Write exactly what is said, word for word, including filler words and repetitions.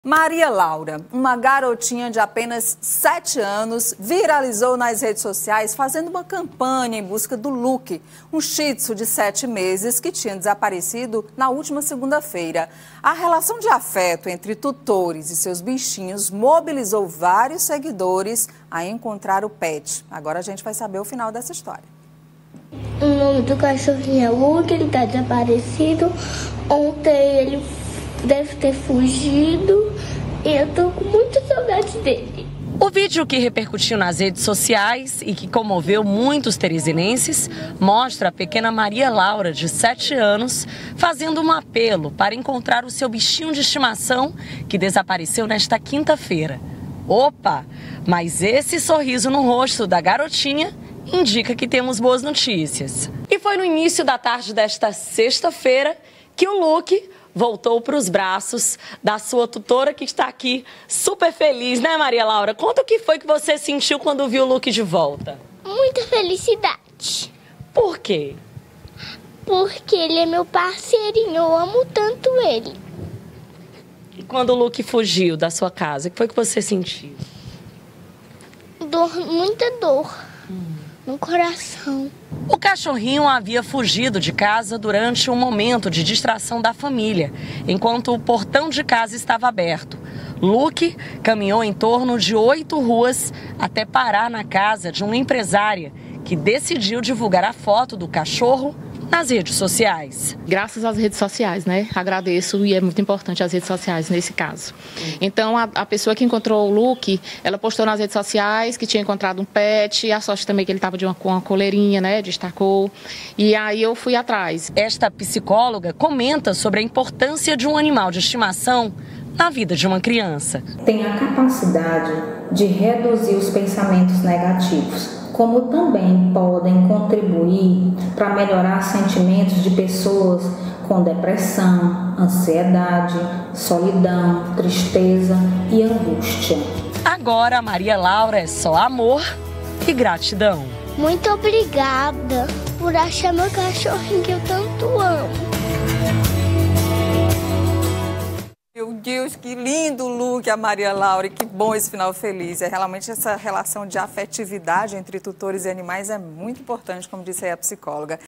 Maria Laura, uma garotinha de apenas sete anos, viralizou nas redes sociais fazendo uma campanha em busca do Luke, um shih tzu de sete meses que tinha desaparecido na última segunda-feira. A relação de afeto entre tutores e seus bichinhos mobilizou vários seguidores a encontrar o pet. Agora a gente vai saber o final dessa história. O nome do cachorrinho é Luke, ele está desaparecido. Ontem ele deve ter fugido e eu tô com muita saudade dele. O vídeo que repercutiu nas redes sociais e que comoveu muitos teresinenses mostra a pequena Maria Laura, de sete anos, fazendo um apelo para encontrar o seu bichinho de estimação que desapareceu nesta quinta-feira. Opa, mas esse sorriso no rosto da garotinha indica que temos boas notícias. E foi no início da tarde desta sexta-feira que o Luke voltou para os braços da sua tutora, que está aqui super feliz, né, Maria Laura? Conta o que foi que você sentiu quando viu o Luke de volta. Muita felicidade. Por quê? Porque ele é meu parceirinho, eu amo tanto ele. E quando o Luke fugiu da sua casa, o que foi que você sentiu? Dor, muita dor hum. no coração. O cachorrinho havia fugido de casa durante um momento de distração da família, enquanto o portão de casa estava aberto. Luke caminhou em torno de oito ruas até parar na casa de uma empresária que decidiu divulgar a foto do cachorro nas redes sociais. Graças às redes sociais, né? Agradeço, e é muito importante as redes sociais nesse caso. Então, a, a pessoa que encontrou o Luke, ela postou nas redes sociais que tinha encontrado um pet, a sorte também que ele estava de uma, com uma coleirinha, né? Destacou. E aí eu fui atrás. Esta psicóloga comenta sobre a importância de um animal de estimação na vida de uma criança. Tem a capacidade de reduzir os pensamentos negativos, como também podem contribuir para melhorar sentimentos de pessoas com depressão, ansiedade, solidão, tristeza e angústia. Agora a Maria Laura é só amor e gratidão. Muito obrigada por achar meu cachorrinho que eu tanto amo. Meu Deus, que lindo Luke, a Maria Laura, e que bom esse final feliz. É realmente essa relação de afetividade entre tutores e animais é muito importante, como disse aí a psicóloga.